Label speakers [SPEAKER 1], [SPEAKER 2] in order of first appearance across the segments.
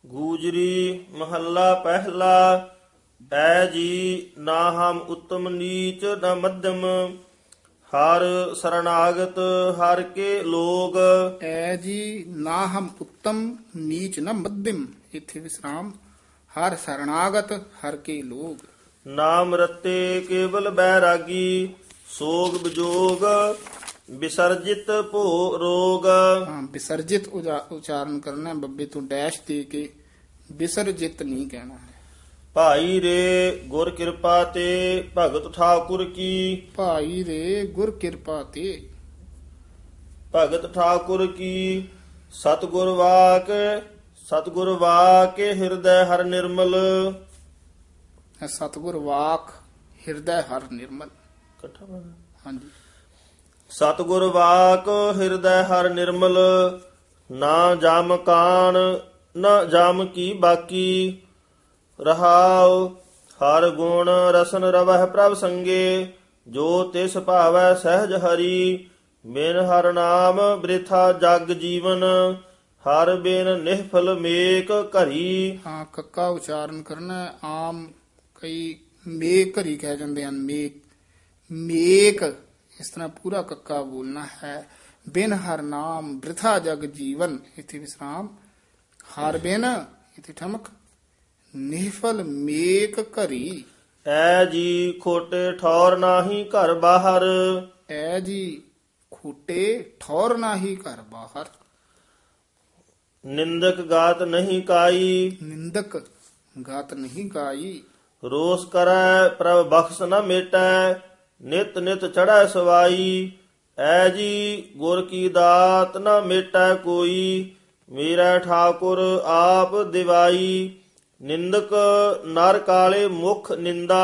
[SPEAKER 1] ਗੂਜਰੀ ਮਹੱਲਾ ਪਹਿਲਾ। ਐ ਜੀ ਨਾ ਹਮ ਉੱਤਮ ਨੀਚ ਨ ਮੱਧਮ, ਹਰ ਸਰਣਾਗਤ ਹਰ ਕੇ ਲੋਗ।
[SPEAKER 2] ਐ ਜੀ ਨਾ ਹਮ ਉੱਤਮ ਨੀਚ ਨ ਮੱਧਮ, ਇੱਥੇ ਵਿਸਰਾਮ। ਹਰ ਸਰਣਾਗਤ ਹਰ ਕੇ ਲੋਗ।
[SPEAKER 1] ਨਾਮ ਰਤੇ ਕੇਵਲ ਬੈਰਾਗੀ, ਸੋਗ ਵਿਜੋਗ ਵਿਸਰਜਿਤ ਭੋ ਰੋਗ।
[SPEAKER 2] ਹਾਂ, ਵਿਸਰਜਿਤ ਉਚਾਰਨ ਕਰਨਾ ਹੈ, ਬੱਬੇ ਤੋਂ ਡੈਸ਼ ਦੇ ਕੇ, ਵਿਸਰਜਿਤ ਨਹੀਂ ਕਹਿਣਾ ਹੈ।
[SPEAKER 1] ਭਾਈ ਰੇ ਗੁਰ ਕਿਰਪਾ ਤੇ ਭਗਤ ਠਾਕੁਰ ਕੀ,
[SPEAKER 2] ਭਾਈ ਰੇ ਗੁਰ ਕਿਰਪਾ ਤੇ।
[SPEAKER 1] ਭਗਤ ਠਾਕੁਰ ਕੀ ਸਤਿਗੁਰ ਵਾਕ ਹਿਰਦੈ ਹਰ ਨਿਰਮਲ।
[SPEAKER 2] ਸਤਿਗੁਰ ਵਾਕ ਹਿਰਦੈ ਹਰ ਨਿਰਮਲ।
[SPEAKER 1] ਇਕੱਠਾ ਬੋਲਣਾ।
[SPEAKER 2] ਹਾਂਜੀ।
[SPEAKER 1] ਸਤਿਗੁਰ ਵਾਕ ਹਿਰਦੈ ਹਰ ਨਿਰਮਲ, ਨਾ ਜਮ ਕਾਣ ਨਾ ਜਮ ਕੀ ਬਾਕੀ। ਰਹਾਉ ਹਰ ਗੁਣ ਰਸਨ ਰਵਹਿ ਪ੍ਰਭ ਸੰਗੇ, ਜੋ ਤਿਸ ਭਾਵੈ ਸਹਿਜ ਹਰੀ। ਬਿਨ ਹਰ ਨਾਮ ਬ੍ਰਿਥਾ ਜਗ ਜੀਵਨ, ਹਰ ਬਿਨ ਨਿਹਫਲ ਮੇਕ ਘਰੀ।
[SPEAKER 2] ਹਾਂ, ਕੱਕਾ ਉਚਾਰਨ ਕਰਨਾ ਹੈ। ਆਮ ਕਈ ਮੇਕ ਘਰੀ ਕਹਿ ਜਾਂਦੇ ਹਨ। ਮੇਕ ਇਸ ਤਰ੍ਹਾਂ ਪੂਰਾ ਕੱਕਾ ਬੋਲਣਾ ਹੈ। ਬਿਨ ਹਰ ਨਾਮ ਬ੍ਰਿਥਾ ਜਗ ਜੀਵਨ, ਇੱਥੇ ਵਿਸਰਾਮ। ਹਰ ਬਿਨ ਇੱਥੇ ਠਮਕ। ਨਿਹਫਲ ਮੇਕ ਘਰੀ।
[SPEAKER 1] ਐ ਜੀ ਖੋਟੇ ਠੌਰ ਨਾਹੀ ਘਰ ਬਾਹਰ,
[SPEAKER 2] ਐ ਜੀ ਖੂਟੇ ਠੌਰ ਨਾਹੀ ਘਰ ਬਾਹਰ।
[SPEAKER 1] ਨਿੰਦਕ ਗਾਤ ਨਹੀਂ ਕਾਈ,
[SPEAKER 2] ਨਿੰਦਕ ਗਾਤ ਨਹੀਂ ਗਾਈ।
[SPEAKER 1] ਰੋਸ ਕਰੈ ਪ੍ਰਭ ਬਖਸ਼ ਨ ਮੇਟੈ, ਨਿਤ ਨਿਤ ਚੜ੍ਹੈ ਸਵਾਈ। ਐ ਜੀ ਗੁਰ ਕੀ ਦਾਤ ਨ ਮੇਟੈ ਕੋਈ, ਮੇਰਾ ਠਾਕੁਰ ਆਪ ਦਿਵਾਈ। ਨਿੰਦਕ ਨਰ ਕਾਲੇ ਮੁਖ ਨਿੰਦਾ,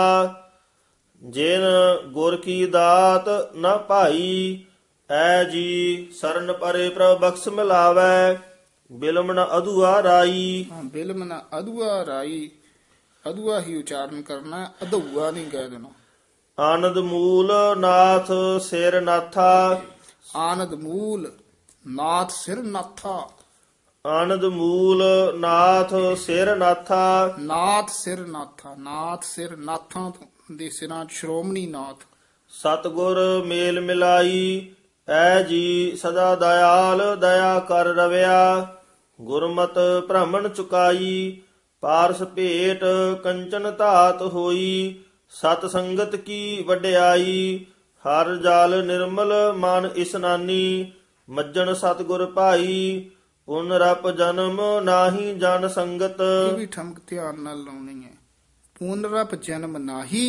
[SPEAKER 1] ਜਿਨ ਗੁਰ ਕੀ ਦਾਤ ਨ ਭਾਈ। ਐ ਜੀ ਸਰਨ ਪਰੇ ਪ੍ਰਭ ਬਖਸ਼ ਮਿਲਾਵੈ, ਬਿਲਮ ਨ ਅਧੂਆ ਰਾਈ।
[SPEAKER 2] ਹਾਂ, ਬਿਲਮ ਨਾ ਅਧੂਆ ਰਾਈ। ਅਧੂਆ ਹੀ ਉਚਾਰਨ ਕਰਨਾ ਹੈ, ਅਧੂਆ ਨਹੀਂ ਕਹਿ ਦੇਣਾ।
[SPEAKER 1] ਆਨੰਦ ਮੂਲ ਨਾਥ ਸਿਰ ਨਾਥਾ,
[SPEAKER 2] ਆਨੰਦ ਮੂਲ ਨਾਥ ਸਿਰ ਨਾਥਾ।
[SPEAKER 1] ਆਨੰਦ ਮੂਲ ਨਾਥ ਸਿਰ ਨਾਥਾ।
[SPEAKER 2] ਨਾਥ ਸਿਰ ਨਾਥਾ। ਨਾਥ ਸਿਰ ਨਾਥਾਂ ਦੇ ਸਿਰਾਂ 'ਚ ਸ਼੍ਰੋਮਣੀ ਨਾਥ।
[SPEAKER 1] ਸਤਿਗੁਰ ਮੇਲ ਮਿਲਾਈ, ਐ ਜੀ ਸਦਾ ਦਇਆਲ ਦਇਆ ਕਰ ਰਵਿਆ। ਗੁਰਮਤਿ ਭ੍ਰਮਣ ਚੁਕਾਈ, ਪਾਰਸ ਭੇਟ ਕੰਚਨ ਧਾਤ ਹੋਈ। ਸਤ ਸੰਗਤ ਕੀ ਵਡਿਆਈ, ਹਰ ਜਲ ਨਿਰਮਲ ਮਨ ਇਸਨਾਨੀ। ਮੱਜਣ ਸਤਿਗੁਰ ਭਾਈ, ਪੁਨ ਰਪ ਜਨਮ ਨਾਹੀ ਜਨ ਸੰਗਤ।
[SPEAKER 2] ਇਹ ਵੀ ਠਮਕ ਧਿਆਨ ਨਾਲ ਲਾਉਣੀ ਹੈ। ਪੁਨਰਪ ਜਨਮ ਨਾਹੀ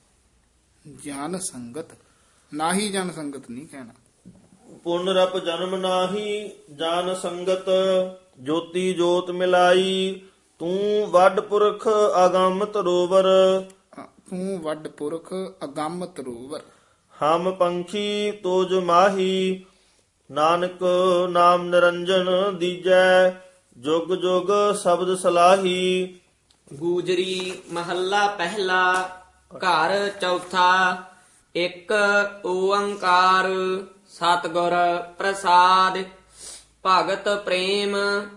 [SPEAKER 2] ਜਨ ਸੰਗਤ। ਨਾਹੀ ਜਨ ਸੰਗਤ ਨਹੀਂ ਕਹਿਣਾ।
[SPEAKER 1] ਪੁਨ ਰਪ ਜਨਮ ਨਾਹੀ ਜਨ ਸੰਗਤ। ਜੋਤੀ ਜੋਤ ਮਿਲਾਈ, ਤੂੰ ਵੱਡ ਪੁਰਖ ਅਗੰਮ ਤਰੋਵਰ।
[SPEAKER 2] ਤੂੰ ਵੱਡ ਪੁਰਖ ਅਗੰਮ ਤਰੋਵਰ।
[SPEAKER 1] ਹਮ ਪੰਖੀ ਤੋਜ ਮਾਹੀ, ਨਾਨਕ ਨਾਮ ਨਿਰੰਜਨ ਦੀਜੈ। ਜੁਗ ਜੁਗ ਸ਼ਬਦ ਸਲਾਹੀ।
[SPEAKER 3] ਗੂਜਰੀ ਮਹੱਲਾ ਪਹਿਲਾ। ਘਰ ਚੌਥਾ। ਇੱਕ ਓੰਕਾਰ ਸਤਿਗੁਰ ਪ੍ਰਸਾਦ, ਭਗਤ ਪ੍ਰੇਮ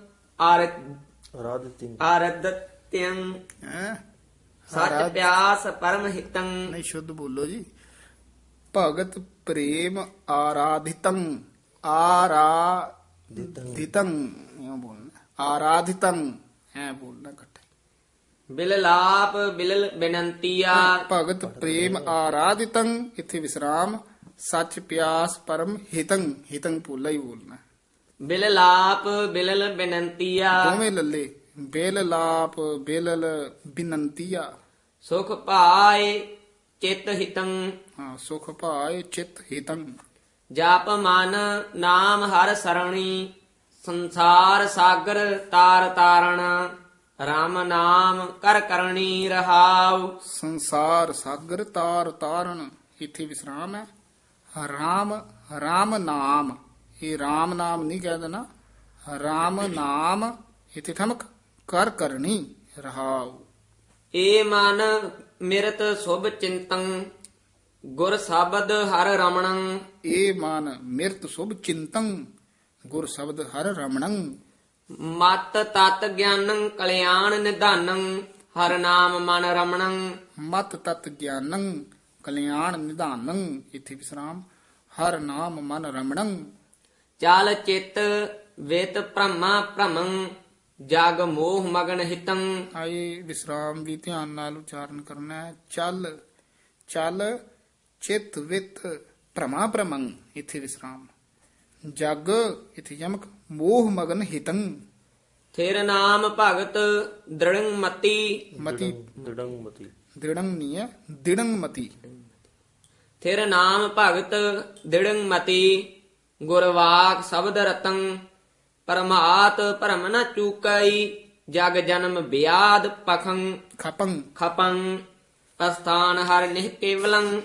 [SPEAKER 3] ਆਰਦਤਿੰ। ਸਚ ਪਿਆਸ ਪਰਮ ਹਿਤੰ।
[SPEAKER 2] ਨਹੀਂ, ਸ਼ੁੱਧ ਬੋਲੋ ਜੀ। ਭਗਤ ਪ੍ਰੇਮ ਆਰਾਧਿਤੰ। ਆਰਾਧਿਤੰ ਇਉਂ ਬੋਲਣਾ। ਆਰਾਧਿਤੰ ਐ ਬੋਲਣਾ ਇਕੱਠੇ।
[SPEAKER 3] Bill ਲਾਪ bill ਬੇਨੰਤੀਆ।
[SPEAKER 2] ਭਗਤ ਪ੍ਰੇਮ ਆਰਾਧਿਤੰ, ਇੱਥੇ ਵਿਸਰਾਮ। ਸੱਚ ਪਿਆਸ ਪਰਮ ਹਿਤੰ। ਹਿਤੰ ਪੋਲਾ ਹੀ ਬੋਲਣਾ।
[SPEAKER 3] ਬਿਲ ਲਾਪ ਬਿਲਲ ਬੇਨੰਤੀਆ।
[SPEAKER 2] ਦੋਵੇਂ ਲੱਲੇ। ਬੇਲ ਲਾਪ ਬੇਲਲ ਬਿਨੰਤੀਆ।
[SPEAKER 3] ਸੁਖ ਭਾਏ ਚਿਤ ਹਿਤੰ।
[SPEAKER 2] ਹਾਂ, ਸੁਖ ਭਾਏ ਚਿਤ ਹਿਤੰ।
[SPEAKER 3] ਜਪ ਮਨ ਨਾਮ ਹਰ ਸਰਣੀ, ਸੰਸਾਰ ਸਾਗਰ ਤਾਰ ਤਾਰਣ। ਰਾਮ ਨਾਮ ਕਰ ਕਰਣੀ ਰਹਾਉ।
[SPEAKER 2] ਸੰਸਾਰ ਸਾਗਰ ਤਾਰ ਤਾਰਨ, ਇੱਥੇ ਵਿਸਰਾਮ ਹੈ। ਰਾਮ ਨਾਮ, ਇਹ ਰਾਮ ਨਾਮ ਨਹੀਂ ਕਹਿ ਦੇਣਾ। ਰਾਮ ਨਾਮ ਇੱਥੇ ਠਮਕ। ਕਰ ਕਰਨੀ ਰਹਾਉ।
[SPEAKER 3] ਏ ਮਨ ਮਿਰਤ ਸੁਭ ਚਿੰਤੰ, ਗੁਰ ਸ਼ਬਦ ਹਰ ਰਮਣੰ।
[SPEAKER 2] ਇਹ ਮਨ ਮਿਰਤ ਸੁਭ ਚਿੰਤੰ, ਗੁਰ ਸ਼ਬਦ ਹਰ ਰਮਣੰ।
[SPEAKER 3] ਮਤ ਤਤ ਗਿਆਨੰ ਕਲਿਆਣ ਨਿਧਾਨੰ ਹਰ ਨਾਮ ਮਨ ਰਮਣੰ
[SPEAKER 2] ਮਤ ਤਤ ਗਿਆਨੰ ਕਲਿਆਣ ਨਿਧਾਨੰ ਇਥੇ ਵਿਸਰਾਮ ਹਰ ਨਾਮ ਮਨ ਰਮਣੰ
[SPEAKER 3] ਚਾਲ ਚਿਤ ਵੇਤ ਭ੍ਰਮਾ ਭ੍ਰਮੰ ਜਗ ਮੋਹ ਮਗਨ ਹਿਤੰ
[SPEAKER 2] ਆਏ ਵਿਸਰਾਮ ਵੀ ਧਿਆਨ ਨਾਲ ਉਚਾਰਨ ਕਰਨਾ ਹੈ। ਚੱਲ ਚੱਲ ਚਿਤ ਵਿਤ ਭ੍ਰਮਾ ਭ੍ਰਮੰ ਇਥੇ ਵਿਸਰਾਮ ਜਗ ਇਥੇ ਯਮਕ ਮੋਹ ਮਗਨ ਹਿਤੰ
[SPEAKER 3] ਥਿਰ ਨਾਮ ਭਗਤ ਦ੍ਰਿੜੰ ਮਤੀ
[SPEAKER 2] ਮਤੀ
[SPEAKER 1] ਦ੍ਰਿੜੰ ਮਤੀ
[SPEAKER 2] ਦ੍ਰਿੜੰ ਨਹੀਂ ਹੈ ਦਿੜੰ ਮਤੀ
[SPEAKER 3] ਥਿਰ ਨਾਮ ਭਗਤ ਦ੍ਰਿੜੰ ਮਤੀ ਗੁਰਵਾਕ ਸ਼ਬਦ ਰਤੰ ਪਰਮਾਤ ਭਰਮ ਨ ਚੂਕਈ ਜਗ ਜਨਮ ਬਿਆਦ ਪਖੰ
[SPEAKER 2] ਖਪੰ
[SPEAKER 3] ਖਪੰ ਅਸਥਾਨ ਹਰ ਨਿਹ ਕੇਵਲੰ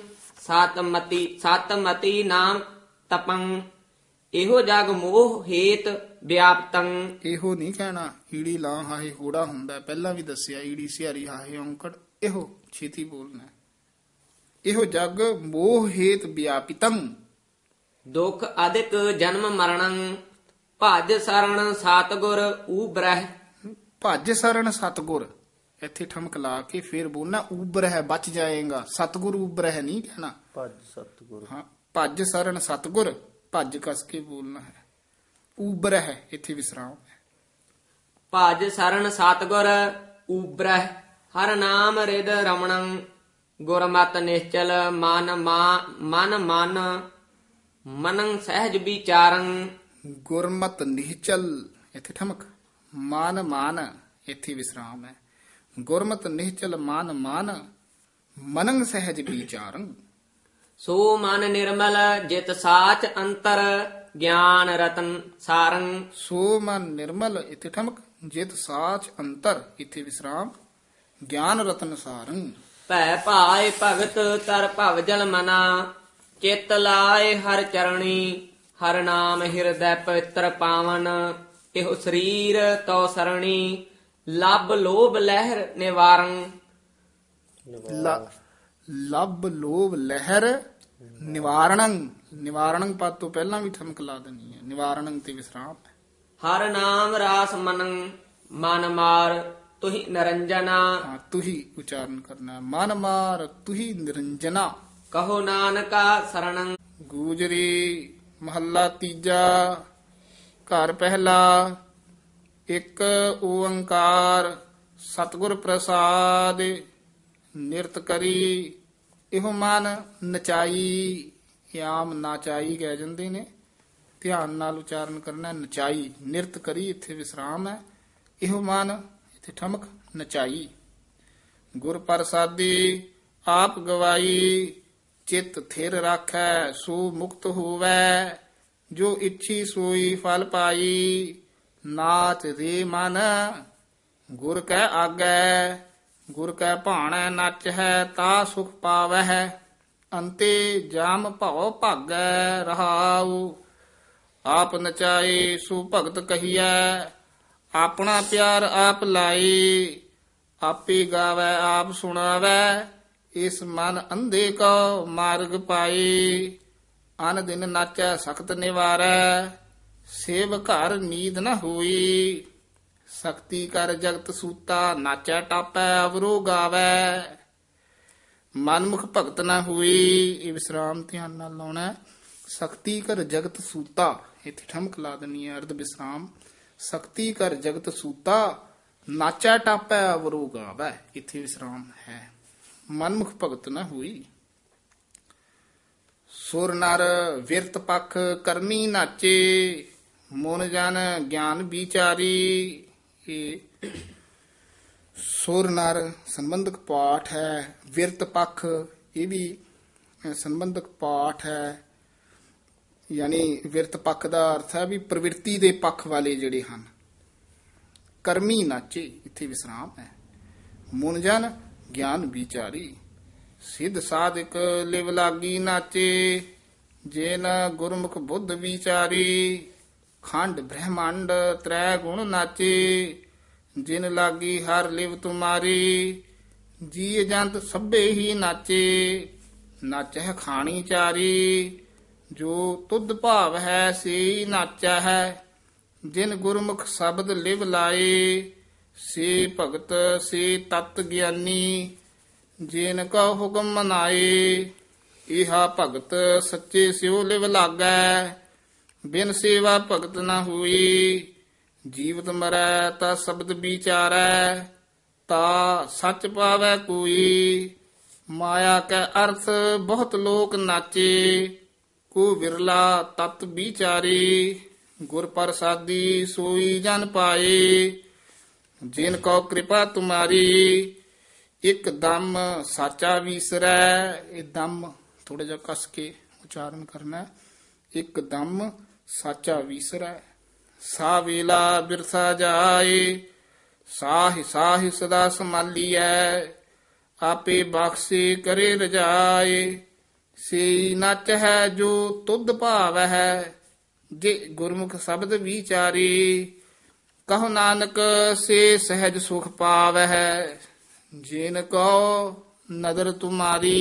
[SPEAKER 3] ਸਤਮਤੀ ਨਾਮ ਤਪੰ ਇਹੋ ਜਗ ਮੋਹ ਹੇਤ ਵਿਆਪਤੰ
[SPEAKER 2] ਇਹੋ ਨਹੀਂ ਕਹਿਣਾ ਈੜੀ ਲਾਂ ਹਾਹੇ ਹੋੜਾ ਹੁੰਦਾ ਹੈ। ਪਹਿਲਾਂ ਵੀ ਦੱਸਿਆ ਈੜੀ ਸਿਹਾਰੀ ਹਾਹੇ ਔਂਕੜ ਇਹੋ ਛੇਤੀ ਬੋਲਣਾ ਹੈ। ਇਹੋ ਜਗ ਮੋਹ ਹੇਤ ਵਿਆਪਿਤੰ
[SPEAKER 3] ਦੁਖ ਅਧਿਕ ਜਨਮ ਮਰਣੰ ਭਜ ਸਰਣ ਸਤਗੁਰ ਊਬਰਹਿ
[SPEAKER 2] ਭੱਜ ਸਰਣ ਸਤਗੁਰ ਇੱਥੇ ਠਮਕ ਲਾ ਕੇ ਫੇਰ ਬੋਲਣਾ ਊਬਰ ਹੈ ਬਚ ਜਾਏਗਾ ਸਤਗੁਰ ਊਬਰ ਹੈ ਨਹੀਂ ਕਹਿਣਾ
[SPEAKER 1] ਭਜ ਸਤਿਗੁਰ
[SPEAKER 2] ਹਾਂ ਭੱਜ ਸਰਣ ਸਤਗੁਰ ਭੱਜ ਕਸ ਕੇ ਬੋਲਣਾ ਹੈ ਊਬਰ ਹੈ ਇੱਥੇ ਵਿਸਰਾਮ ਹੈ।
[SPEAKER 3] ਭਜ ਸਰਣ ਸਤਗੁਰ ਊਬਰਹਿ ਹਰ ਨਾਮ ਰਿਦ ਰਮਣੰ ਗੁਰਮਤਿ ਨਿਸ਼ਚਲ ਮਨ ਮਨੰ ਸਹਿਜ ਵਿਚਾਰੰ
[SPEAKER 2] ਗੁਰਮਤਿ ਨਿਹਚਲ ਇੱਥੇ ਠਮਕ ਮਾਨ ਇੱਥੇ ਵਿਸਰਾਮ ਹੈ। ਗੁਰਮਤਿ ਨਿਹਚਲ ਮਾਨ ਮਨੰ ਸਹਿਜ ਵਿਚਾਰੰ
[SPEAKER 3] ਸੋ ਮਨ ਨਿਰਮਲ ਜਿਤ ਸਾਚ ਅੰਤਰ ਗਿਆਨ ਰਤਨ ਸਾਰੰ
[SPEAKER 2] ਸੋ ਮਨ ਨਿਰਮਲ ਇੱਥੇ ਠਮਕ ਜਿਤ ਸਾਚ ਅੰਤਰ ਇੱਥੇ ਵਿਸਰਾਮ ਗਿਆਨ ਰਤਨ ਸਾਰੰ
[SPEAKER 3] ਭੈ ਭਾਏ ਭਗਤ ਤਰ ਭਵ ਜਲ ਮਨਾ ਚਿਤ ਲਾਏ ਹਰ ਚਰਣੀ ਹਰ ਨਾਮ ਹਿਰਦੈ ਪਵਿੱਤਰ ਪਾਵਨ ਇਹੋ ਸਰੀਰ ਤੋ ਸਰਣੀ ਲੱਭ ਲੋਭ ਲਹਿਰ ਨਿਵਾਰੰ
[SPEAKER 2] ਲੱਭ ਲੋਭ ਲਹਿਰ ਨਿਵਾਰਣੰ ਪਦ ਤੋਂ ਪਹਿਲਾਂ ਵੀ ਠਮਕ ਲਾ ਦੇਣੀ ਹੈ ਨਿਵਾਰਣੰ ਤੇ ਵਿਸਰਾਮ
[SPEAKER 3] ਹਰ ਨਾਮ ਰਾਸ ਮਨੰ ਮਨ ਮਾਰ ਤੁਹੀ ਨਰੰਜਨਾ
[SPEAKER 2] ਹਾਂ ਤੁਹੀ ਉਚਾਰਨ ਕਰਨਾ ਹੈ। ਮਨ ਮਾਰ ਤੁਹੀ ਨਿਰੰਜਨਾ
[SPEAKER 3] ਕਹੋ ਨਾਨਕਾ ਸਰਣੰ
[SPEAKER 2] ਗੂਜਰੀ ਮਹੱਲਾ ਤੀਜਾ ਘਰ ਪਹਿਲਾ ਇੱਕ ਓੰਕਾਰ ਸਤਿਗੁਰ ਪ੍ਰਸਾਦ ਨਿਰਤ ਕਰੀ ਇਹੋ ਮਨ ਨਚਾਈ ਆਮ ਨਾਚਾਈ ਕਹਿ ਜਾਂਦੇ ਨੇ ਧਿਆਨ ਨਾਲ ਉਚਾਰਨ ਕਰਨਾ ਨਚਾਈ ਨਿਰਤ ਕਰੀ ਇੱਥੇ ਵਿਸਰਾਮ ਹੈ। ਇਹੋ ਮਨ ਇੱਥੇ ਠਮਕ ਨਚਾਈ ਗੁਰ ਪ੍ਰਸਾਦੀ ਆਪ ਗਵਾਈ ਚਿਤ ਥਿਰ ਰਾਖੈ ਸੋ ਮੁਕਤ ਹੋਵੈ ਜੋ ਇੱਛੀ ਸੋਈ ਫਲ ਪਾਈ ਨਾਚ ਰੇ ਮਨ ਗੁਰ ਕੈ ਆਗੈ ਗੁਰ ਕੈ ਭਾਣੈ ਨੱਚ ਹੈ ਤਾ ਸੁਖ ਪਾਵਹਿ ਅੰਤੇ ਜਾਮ ਭਉ ਭਾਗੈ ਰਹਾਉ ਆਪ ਨਚਾਏ ਸੋ ਭਗਤ ਕਹੀਐ ਆਪਣਾ ਪਿਆਰ ਆਪ ਲਾਈ ਆਪੇ ਗਾਵੈ ਆਪ ਸੁਣਾਵੈ ਇਸ ਮਨ ਅੰਧੇ ਕੋ ਮਾਰਗ ਪਾਈ ਅਨ ਦਿਨ ਨਾਚੈ ਸਖਤ ਨਿਵਾਰੈ ਸੇਵ ਘਰ ਨੀਂਦ ਨ ਹੋਈ ਸਕਤੀ ਕਰ ਜਗਤ ਸੂਤਾ ਨਾਚੈ ਟਾਪੈ ਅਵਰੋ ਗਾਵੈ ਮਨਮੁਖ ਭਗਤ ਨ ਹੋਈ ਇਹ ਵਿਸਰਾਮ ਧਿਆਨ ਨਾਲ ਲਾਉਣਾ ਹੈ। ਸਕਤੀ ਕਰ ਜਗਤ ਸੂਤਾ ਇੱਥੇ ਠਮਕ ਲਾ ਦੇਣੀ ਹੈ ਅਰਧ ਵਿਸਰਾਮ ਸਕਤੀ ਕਰ ਜਗਤ ਸੂਤਾ ਨਾਚੈ ਟਾਪੈ ਅਵਰੋ ਗਾਵੈ ਇੱਥੇ ਵਿਸਰਾਮ ਹੈ। ਮਨਮੁਖ ਭਗਤ ਨ ਹੋਈ ਸੁਰ ਨਰ ਵਿਰਤ ਪਖ ਕਰਮੀ ਨਾਚੇ ਮਨ ਜਨ ਗਿਆਨ ਵਿਚਾਰੀ ਇਹ ਸੁਰ ਨਰ ਸੰਬੰਧਕ ਪਾਠ ਹੈ ਵਿਰਤ ਪਖ ਇਹ ਵੀ ਸੰਬੰਧਕ ਪਾਠ ਹੈ ਯਾਨੀ ਵਿਰਤ ਪਖ ਦਾ ਅਰਥ ਹੈ ਵੀ ਪ੍ਰਵਿਰਤੀ ਦੇ ਪੱਖ ਵਾਲੇ ਜਿਹੜੇ ਹਨ ਕਰਮੀ ਨਾਚੇ ਇੱਥੇ ਵਿਸਰਾਮ ਹੈ। ਮਨ ਜਨ ਗਿਆਨ ਵਿਚਾਰੀ ਸਿੱਧ ਸਾਧਕ ਲਿਵ ਲਾਗੀ ਨਾਚੇ ਜੇ ਨ ਗੁਰਮੁਖ ਬੁੱਧ ਵਿਚਾਰੀ ਖੰਡ ਬ੍ਰਹਮੰਡ ਤ੍ਰੈ ਗੁਣ ਨਾਚੇ ਜਿਨ ਲਾਗੀ ਹਰ ਲਿਵ ਤੁਮਾਰੀ ਜੀ ਜੰਤ ਸਭੇ ਹੀ ਨਾਚੇ ਨਾਚੈ ਖਾਣੀ ਚਾਰੀ ਜੋ ਤੁਧ ਭਾਵ ਹੈ ਸੇ ਨਾਚੈ ਹੈ ਜਿਨ ਗੁਰਮੁਖ ਸ਼ਬਦ ਲਿਵ ਲਾਏ ਸੇ ਭਗਤ ਸੇ ਤਤ ਗਿਆਨੀ ਜਿਨ ਕਾ ਹੁਕਮ ਮਨਾਏ ਇਹਾ ਭਗਤ ਸੱਚੇ ਸਿਉ ਲਿਵ ਲਾਗੈ ਬਿਨ ਸੇਵਾ ਭਗਤ ਨਾ ਹੋਈ ਜੀਵਤ ਮਰੈ ਤਾ ਸ਼ਬਦ ਵਿਚਾਰੈ ਤਾ ਸੱਚ ਪਾਵੈ ਕੋਈ ਮਾਇਆ ਕੈ ਅਰਥ ਬਹੁਤ ਲੋਕ ਨਾਚੇ ਕੋ ਵਿਰਲਾ ਤਤ ਵਿਚਾਰੀ ਗੁਰ ਪ੍ਰਸਾਦੀ ਸੋਈ ਜਨ ਪਾਏ ਜਿਨ ਕੋ ਕਿਰਪਾ ਤੁਮਾਰੀ ਇਕ ਦਮ ਸਾਚਾ ਵਿਸਰੈ ਇਹ ਦਮ ਥੋੜਾ ਜਿਹਾ ਕਸ ਕੇ ਉਚਾਰਨ ਕਰਨਾ ਹੈ। ਇਕ ਦਮ ਸਾਚਾ ਵਿਸਰੈ ਸਾ ਵੇਲਾ ਬਿਰਸਾ ਜਾਏ ਸਾਹਿ ਸਾਹਿ ਸਦਾ ਸੰਭਾਲੀਐ ਆਪੇ ਬਖਸ਼ੇ ਕਰੇ ਰਜਾਏ ਸੇ ਨਚ ਹੈ ਜੋ ਤੁਧ ਭਾਵ ਹੈ ਜੇ ਗੁਰਮੁਖ ਸ਼ਬਦ ਵਿਚਾਰੀ ਕਹੋ ਨਾਨਕ ਸੇ ਸਹਿਜ ਸੁਖ ਪਾਵੈ ਜਿਨ ਕੋ ਨਦਰ ਤੁਮਾਰੀ।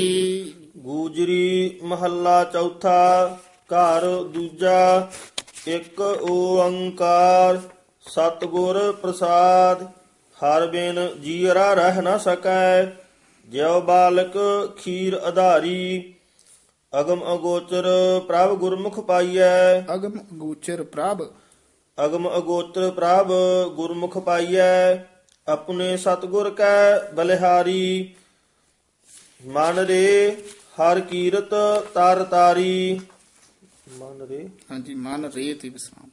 [SPEAKER 1] ਗੂਜਰੀ ਮਹੱਲਾ ਚੌਥਾ ਘਰ ਦੂਜਾ ਇੱਕ ਓੰਕਾਰ ਸਤਿਗੁਰ ਪ੍ਰਸਾਦ ਹਰ ਬਿਨ ਜੀਅਰਾ ਰਹਿ ਨਾ ਸਕੈ ਜਿਉ ਬਾਲਕ ਖੀਰ ਆਧਾਰੀ ਅਗਮ ਅਗੋਚਰ ਪ੍ਰਭ ਗੁਰਮੁਖ ਪਾਈਐ
[SPEAKER 2] ਅਗਮ ਗੋਚਰ ਪ੍ਰਭ
[SPEAKER 1] ਅਗਮ ਅਗੋਚਰ ਪ੍ਰਭ ਗੁਰਮੁਖ ਪਾਈਐ ਆਪਣੇ ਸਤਿਗੁਰ ਕੈ ਬਲਿਹਾਰੀ ਮਨ ਰੇ ਹਰ ਕੀਰਤ ਤਰ ਤਾਰੀ ਮਨ ਰੇ
[SPEAKER 2] ਹਾਂਜੀ ਮਨ ਰੇ ਤੇ ਵਿਸਰਾਮ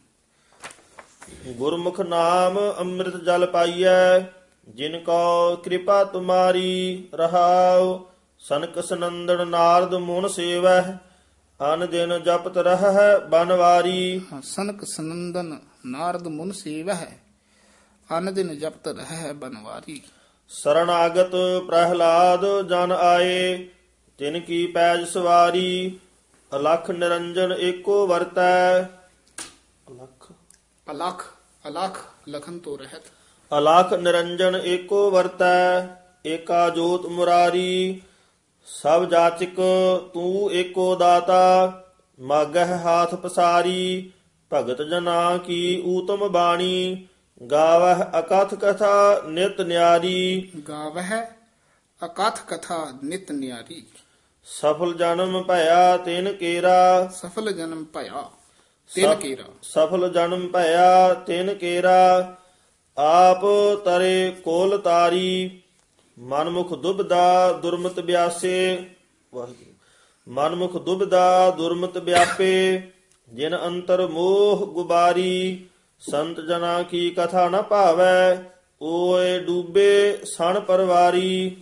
[SPEAKER 1] ਗੁਰਮੁਖ ਨਾਮ ਅੰਮ੍ਰਿਤ ਜਲ ਪਾਈਐ ਜਿਨ ਕੋ ਕਿਰਪਾ ਤੁਮਾਰੀ ਰਹਾਉ ਸਨਕ ਸਨੰਦਨ ਨਾਰਦ ਮੁਨ ਸੇਵੈ ਅਨ ਦਿਨ ਜਪਤ ਰਹਿ ਬਨਵਾਰੀ
[SPEAKER 2] ਸਨਕ ਸਨੰਦਨ ਨਾਰਦ ਮੁਨ ਸੇਵਹਿ ਅਨ ਦਿਨ ਜਪਤ ਰਹਿ ਬਨਵਾਰੀ
[SPEAKER 1] ਸਰਣਾਗਤ ਪ੍ਰਹਿਲਾਦ ਜਨ ਆਏ ਤਿਨ ਕੀ ਪੈਜ ਸਵਾਰੀ ਅਲਖ ਨਿਰੰਜਨ ਏਕੋ ਵਰਤੈ ਅਲਖ
[SPEAKER 2] ਅਲਖ ਅਲਖ ਲਖਨ ਤੋਂ ਰਹਿਤ
[SPEAKER 1] ਅਲਖ ਨਿਰੰਜਨ ਏਕੋ ਵਰਤੈ ਏਕਾ ਜੋਤ ਮੁਰਾਰੀ ਸਭ ਜਾਚਕ ਤੂੰ ਏਕੋ ਦਾਤਾ ਮਾਗਹਿ ਹਾਥ ਪਸਾਰੀ ਭਗਤ ਜਨਾ ਕੀ ਊਤਮ ਬਾਣੀ ਗਾਵਹਿ ਅਕਥ ਕਥਾ ਨਿਤ ਨਿਆਰੀ
[SPEAKER 2] ਗਾਵਹਿ ਅਕਥ ਕਥਾ ਨਿਤ ਨਿਆਰੀ
[SPEAKER 1] ਸਫਲ ਜਨਮ ਭਇਆ ਤਿਨ ਕੇਰਾ
[SPEAKER 2] ਸਫਲ ਜਨਮ ਭਇਆ ਤਿਨ ਕੇਰਾ
[SPEAKER 1] ਸਫਲ ਜਨਮ ਭਇਆ ਤਿਨ ਕੇਰਾ ਆਪ ਤਰੇ ਕੋਲ ਤਾਰੀ ਮਨਮੁਖ ਦੁਬਦਾ ਦੁਰਮਤ ਬਿਆਸੇ ਵਾਹਿਗੁਰੂ ਮਨਮੁਖ ਦੁਬਦਾ ਦੁਰਮਤ ਵਿਆਪੇ ਜਿਨ ਅੰਤਰ ਮੋਹ ਗੁਬਾਰੀ ਸੰਤ ਜਨਾ ਕੀ ਕਥਾ ਨ ਭਾਵੈ ਓਏ ਡੂਬੇ ਸਣ ਪਰਵਾਰੀ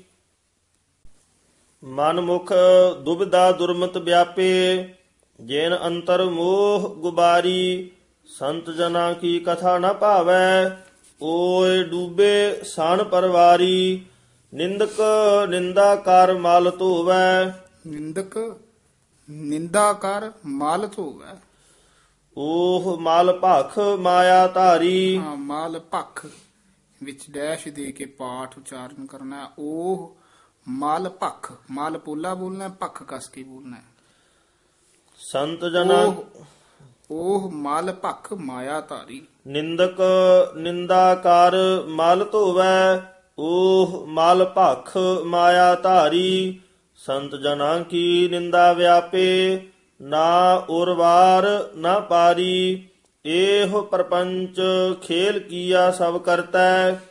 [SPEAKER 1] ਮਨਮੁਖ ਦੁਬਦਾ ਦੁਰਮਤ ਵਿਆਪੇ ਜਿਨ ਅੰਤਰ ਮੋਹ ਗੁਬਾਰੀ ਸੰਤ ਜਨਾ ਕੀ ਕਥਾ ਨ ਭਾਵੈ ਓਏ ਡੂਬੇ ਸਣ ਪਰਵਾਰੀ ਨਿੰਦਕ ਨਿੰਦਾ ਕਰ ਮਲ ਧੋਵੈ
[SPEAKER 2] ਨਿੰਦਕ ਨਿੰਦਾ ਕਰ ਮਲ ਧੋਵੈ
[SPEAKER 1] ਓਹ ਮਲ ਭਖ ਮਾਇਆ ਧਾਰੀ
[SPEAKER 2] ਹਾਂ ਮਲ ਭਖ ਵਿੱਚ ਡੈਸ਼ ਦੇ ਕੇ ਪਾਠ ਉਚਾਰਨ ਕਰਨਾ ਹੈ। ਉਹ ਮਲ ਭਖ ਮਲ ਪੋਲਾ ਬੋਲਣਾ ਭਖ ਕਸ ਕੇ ਬੋਲਣਾ
[SPEAKER 1] ਸੰਤ ਜਨਾ
[SPEAKER 2] ਉਹ ਮਲ ਭਖ ਮਾਇਆ ਧਾਰੀ
[SPEAKER 1] ਨਿੰਦਕ ਨਿੰਦਾ ਕਰ ਮਲ ਧੋਵੈ ਓਹ ਮਲ ਭਖ ਮਾਇਆ ਧਾਰੀ ਸੰਤ ਜਨਾ ਕੀ ਨਿੰਦਾ ਵਿਆਪੇ ਨਾ ਉਰਵਾਰ ਨਾ ਪਾਰੀ ਇਹੋ ਪਰਪੰਚ ਖੇਲ ਕੀਆ ਸਭ ਕਰਤਾ